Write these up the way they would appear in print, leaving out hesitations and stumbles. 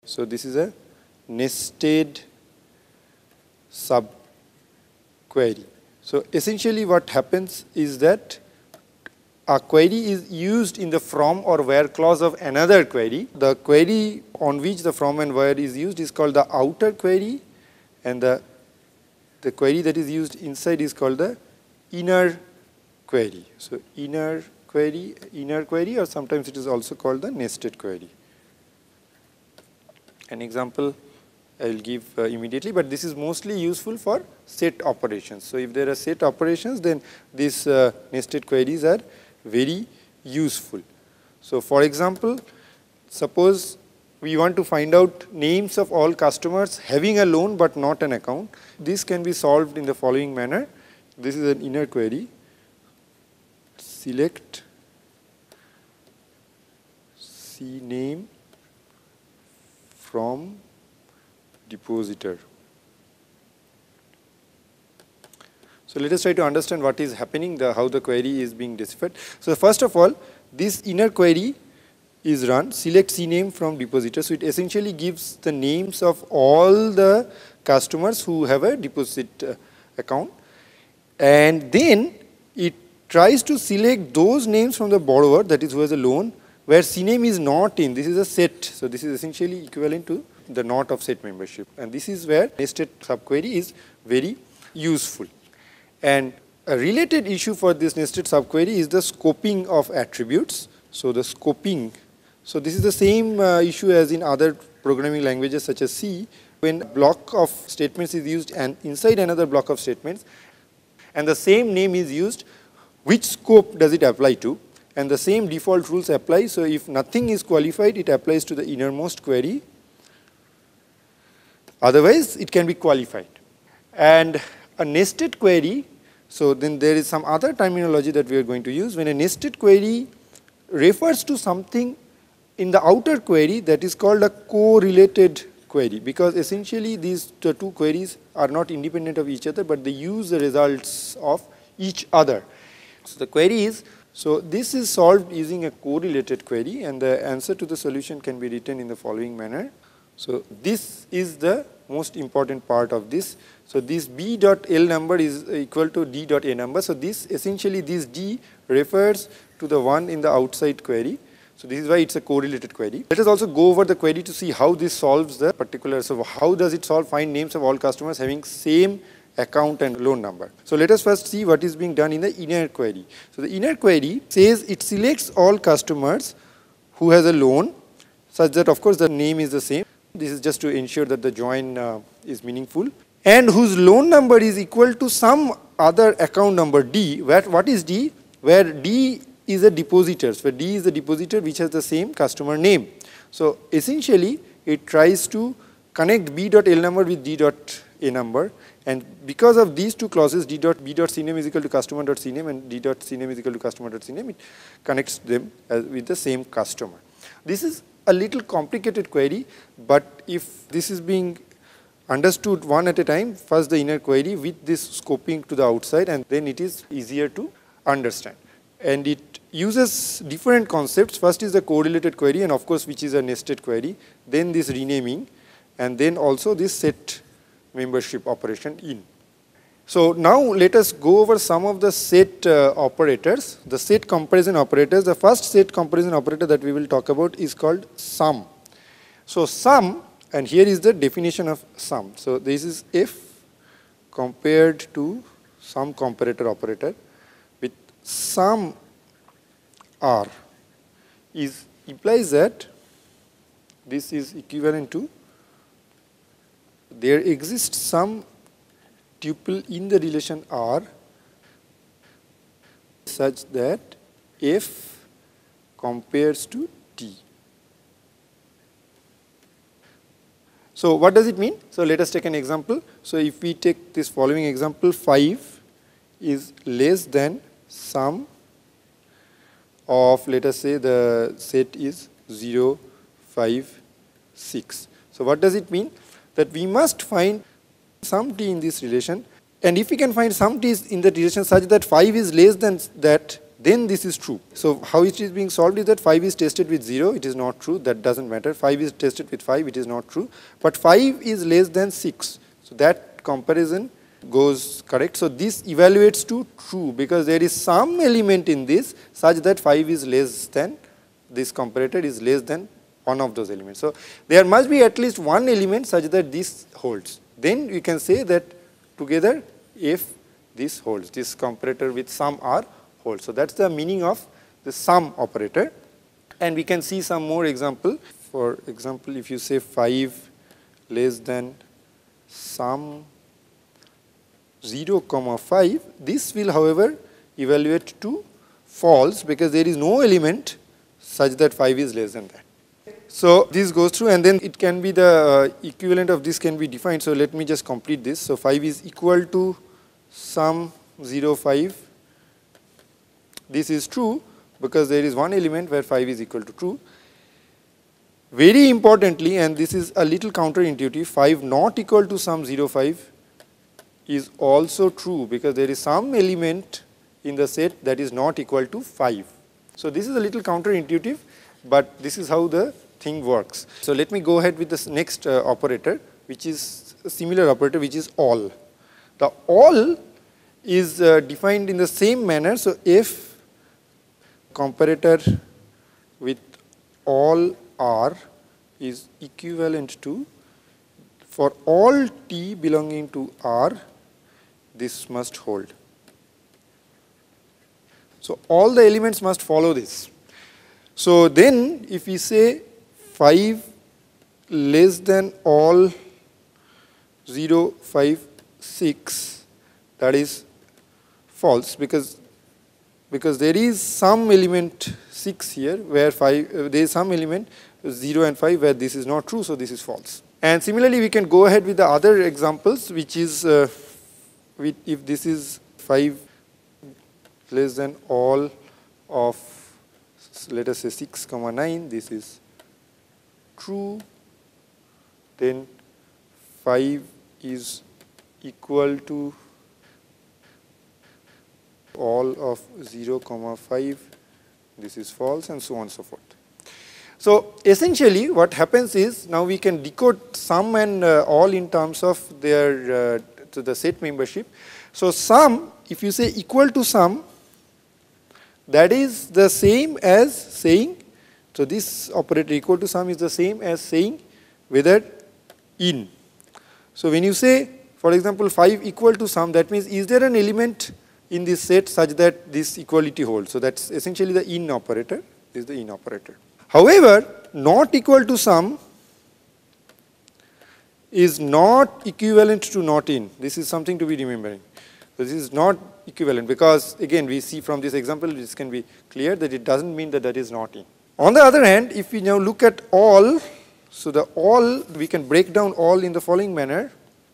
So this is a nested subquery. So essentially what happens is that a query is used in the from or where clause of another query. The query on which the from and where is used is called the outer query, and the query that is used inside is called the inner query. So inner query, or sometimes it is also called the nested query. An example I will give immediately, but this is mostly useful for set operations. So if there are set operations, then these nested queries are very useful. So for example, suppose we want to find out names of all customers having a loan but not an account. This can be solved in the following manner. This is an inner query. Select CNAME from depositor. So let us try to understand what is happening, how the query is being deciphered. So first of all, this inner query is run, select CNAME from depositor. So it essentially gives the names of all the customers who have a deposit account, and then it tries to select those names from the borrower, that is who has a loan, where CNAME is not in. This is a set. So this is essentially equivalent to the not of set membership, and this is where nested subquery is very useful. And a related issue for this nested subquery is the scoping of attributes. So the scoping, so this is the same issue as in other programming languages such as C, when a block of statements is used and inside another block of statements, and the same name is used, which scope does it apply to? And the same default rules apply. So if nothing is qualified, it applies to the innermost query. Otherwise, it can be qualified. And a nested query, so then there is some other terminology that we are going to use. When a nested query refers to something in the outer query, that is called a correlated query, because essentially these two queries are not independent of each other, but they use the results of each other. So the query is, so this is solved using a correlated query, and the answer to the solution can be written in the following manner. So this is the most important part of this. So this b.l number is equal to d.a number. So this essentially, this d refers to the one in the outside query. So this is why it's a correlated query. Let us also go over the query to see how this solves the particular. So how does it solve find names of all customers having same account and loan number. So let us first see what is being done in the inner query. So the inner query says it selects all customers who has a loan, such that of course the name is the same. This is just to ensure that the join is meaningful, and whose loan number is equal to some other account number D. What is D? Where D is a depositor. So D is the depositor which has the same customer name. So essentially it tries to connect b.l number with d.a number, and because of these two clauses, d.b.cname is equal to customer.cname and d.cname is equal to customer.cname, it connects them with the same customer. This is a little complicated query, but if this is being understood one at a time, first the inner query with this scoping to the outside, and then it is easier to understand. And it uses different concepts. First is the correlated query, and of course which is a nested query, then this renaming, and then also this set membership operation in. So now let us go over some of the set operators, the set comparison operators. The first set comparison operator that we will talk about is called sum. So sum, and here is the definition of sum. So this is if compared to some comparator operator with sum r implies that this is equivalent to there exists some tuple in the relation R such that F compares to T. So what does it mean? So let us take an example. So if we take this following example, 5 is less than sum of, let us say the set is 0, 5, 6. So what does it mean? That we must find some t in this relation, and if we can find some t in that relation such that 5 is less than that, then this is true. So how it is being solved is that 5 is tested with 0, it is not true, that doesn't matter. 5 is tested with 5, it is not true. But 5 is less than 6. So that comparison goes correct. So this evaluates to true because there is some element in this such that 5 is less than, this comparator is less than one of those elements. So there must be at least one element such that this holds. Then you can say that together if this holds, this comparator with sum R holds. So that's the meaning of the sum operator. And we can see some more example. For example, if you say 5 less than sum 0, 5, this will however evaluate to false because there is no element such that 5 is less than that. So this goes through and then it can be the equivalent of this can be defined. So let me just complete this. So 5 is equal to sum 0, 5. This is true because there is one element where 5 is equal to true. Very importantly, and this is a little counterintuitive, 5 not equal to sum 0, 5 is also true because there is some element in the set that is not equal to 5. So this is a little counterintuitive, but this is how the thing works. So let me go ahead with this next operator, which is a similar operator, which is all. The all is defined in the same manner. So if comparator with all R is equivalent to, for all t belonging to R, this must hold. So all the elements must follow this. So then if we say 5 less than all 0, 5, 6, that is false because there is some element 6 here where 5, there is some element 0 and 5 where this is not true, so this is false. And similarly we can go ahead with the other examples, which is if this is 5 less than all of, let us say 6, 9, this is true, then 5 is equal to all of 0, 5, this is false, and so on and so forth. So essentially what happens is, now we can decode sum and all in terms of their to the set membership. So sum, if you say equal to sum, that is the same as saying, so this operator equal to sum is the same as saying whether in. So when you say, for example, 5 equal to sum, that means is there an element in this set such that this equality holds. So that's essentially the in operator, is the in operator. However, not equal to sum is not equivalent to not in. This is something to be remembering. So this is not equivalent because again we see from this example this can be clear that it doesn't mean that that is not in. On the other hand, if we now look at all, so the all, we can break down all in the following manner.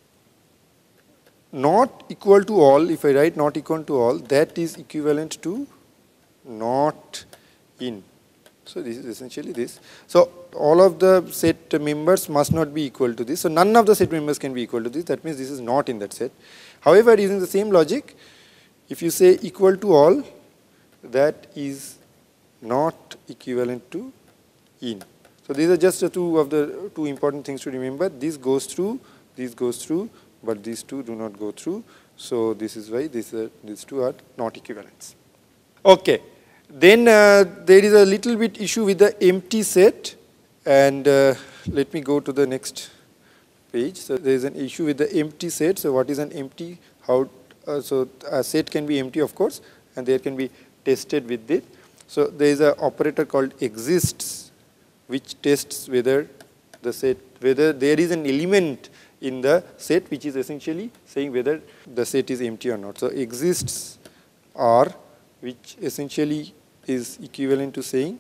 Not equal to all, if I write not equal to all, that is equivalent to not in. So this is essentially this. So all of the set members must not be equal to this. So none of the set members can be equal to this. That means this is not in that set. However, using the same logic, if you say equal to all, that is not equivalent to in. So these are just the two important things to remember. This goes through, but these two do not go through. So this is why these two are not equivalents. Okay. Then there is a little bit issue with the empty set, and let me go to the next page. So there is an issue with the empty set. So what is an empty? How? So a set can be empty, of course, and there can be tested with it. So there is an operator called exists, which tests whether the set, whether there is an element in the set, which is essentially saying whether the set is empty or not. So exists R, which essentially is equivalent to saying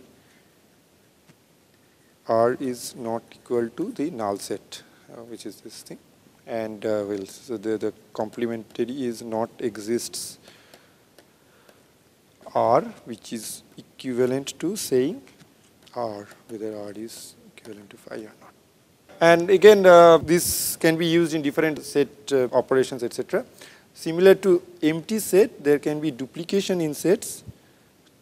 R is not equal to the null set, which is this thing. And well, so the complementary is not exists R, which is equivalent to saying R, whether R is equivalent to 5 or not. And again, this can be used in different set operations, etc. Similar to empty set, there can be duplication in sets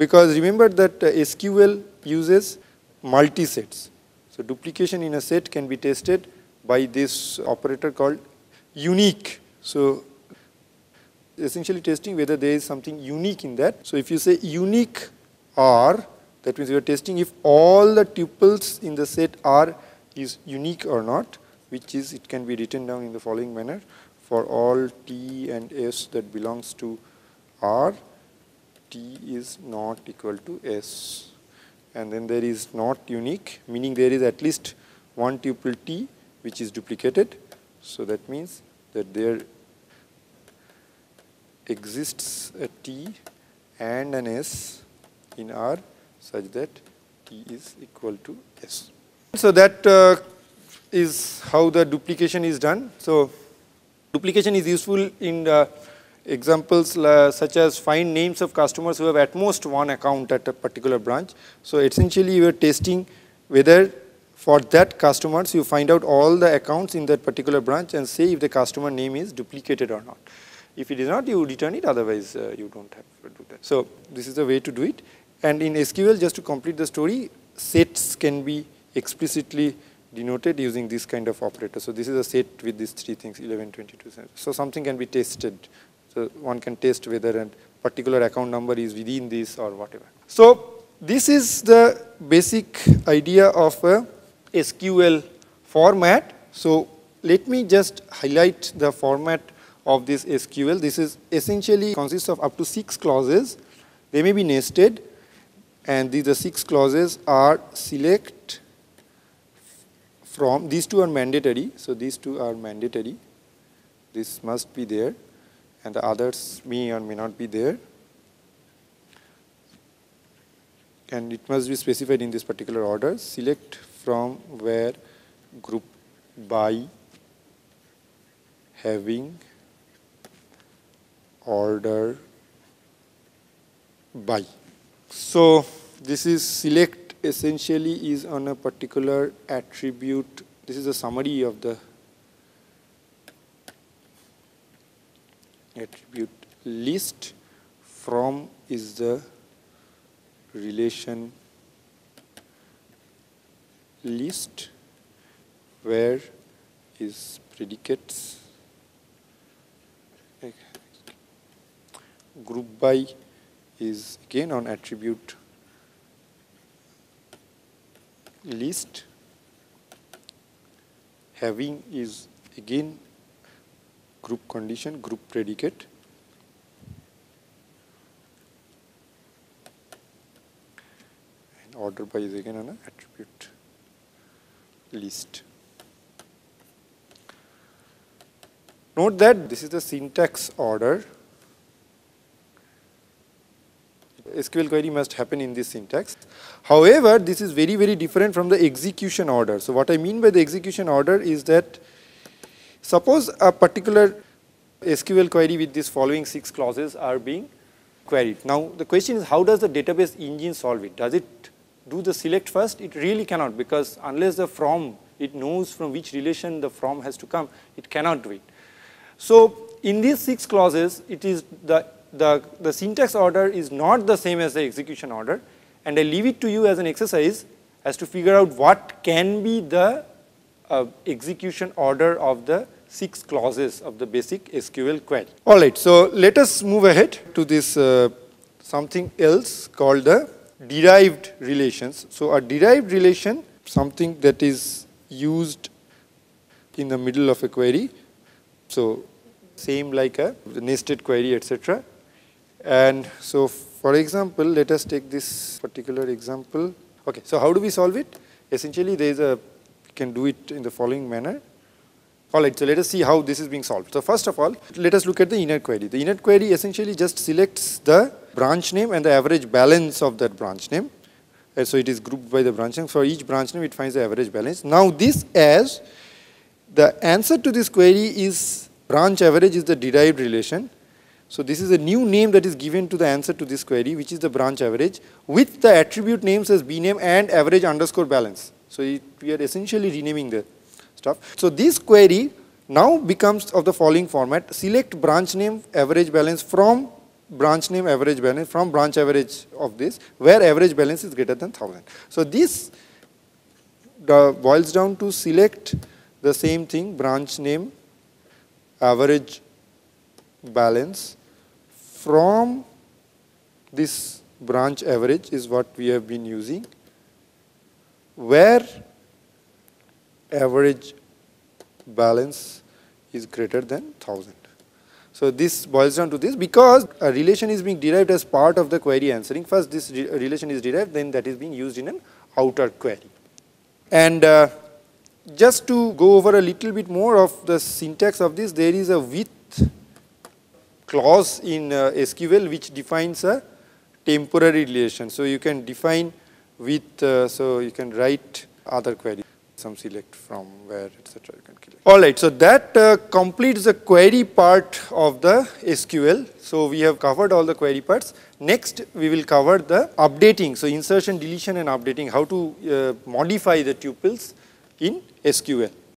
Because remember that SQL uses multi-sets. So duplication in a set can be tested by this operator called unique. So essentially testing whether there is something unique in that. So if you say unique R, that means you are testing if all the tuples in the set R is unique or not, which is, it can be written down in the following manner. For all T and S that belongs to R, T is not equal to S. And then there is not unique, meaning there is at least one tuple T which is duplicated. So that means that there exists a T and an S in R such that T is equal to S. So that is how the duplication is done. So duplication is useful in examples such as find names of customers who have at most one account at a particular branch. So essentially you are testing whether for that customers you find out all the accounts in that particular branch and say if the customer name is duplicated or not. If it is not, you return it, otherwise you don't have to do that. So this is the way to do it. And in SQL, just to complete the story, sets can be explicitly denoted using this kind of operator. So this is a set with these three things, 11, 22. So something can be tested. So one can test whether a particular account number is within this or whatever. So this is the basic idea of a SQL format. So let me just highlight the format of this SQL. This is essentially consists of up to 6 clauses. They may be nested, and the 6 clauses are select from, these two are mandatory. So these two are mandatory. This must be there, and the others may or may not be there. And it must be specified in this particular order. Select from where group by having order by. So this is select essentially is on a particular attribute. This is a summary of the attribute list. From is the relation list, where is predicates. Group by is again on attribute list. Having is again group condition, group predicate. And order by is again on an attribute list. Note that this is the syntax order. SQL query must happen in this syntax. However, this is very, very different from the execution order. So what I mean by the execution order is that suppose a particular SQL query with these following 6 clauses are being queried. Now the question is, how does the database engine solve it? Does it do the select first? It really cannot, because unless the from, it knows from which relation the from has to come, it cannot do it. So in these 6 clauses, it is the syntax order is not the same as the execution order, and I leave it to you as an exercise as to figure out what can be the execution order of the 6 clauses of the basic SQL query. All right, so let us move ahead to this something else called the derived relations. So a derived relation, something that is used in the middle of a query. So same like a nested query, etc. And so for example, let us take this particular example. Okay, so how do we solve it? Essentially there is a, we can do it in the following manner. Alright, so let us see how this is being solved. So first of all, let us look at the inner query. The inner query essentially just selects the branch name and the average balance of that branch name. And so it is grouped by the branch name. For each branch name, it finds the average balance. Now this as the answer to this query is branch average is the derived relation. So this is a new name that is given to the answer to this query, which is the branch average, with the attribute names as bname and average underscore balance. So we are essentially renaming the stuff. So this query now becomes of the following format: select branch name average balance from branch name average balance from branch average of this, where average balance is greater than 1000. So this boils down to select the same thing, branch name average balance from this branch average is what we have been using, where average balance is greater than 1000. So this boils down to this, because a relation is being derived as part of the query answering. First this relation is derived, then that is being used in an outer query. And just to go over a little bit more of the syntax of this, there is a with clause in SQL which defines a temporary relation. So you can define with, so you can write other query, some select from where, etc. You can click. Alright, so that completes the query part of the SQL. So we have covered all the query parts. Next we will cover the updating, so insertion, deletion and updating, how to modify the tuples in SQL.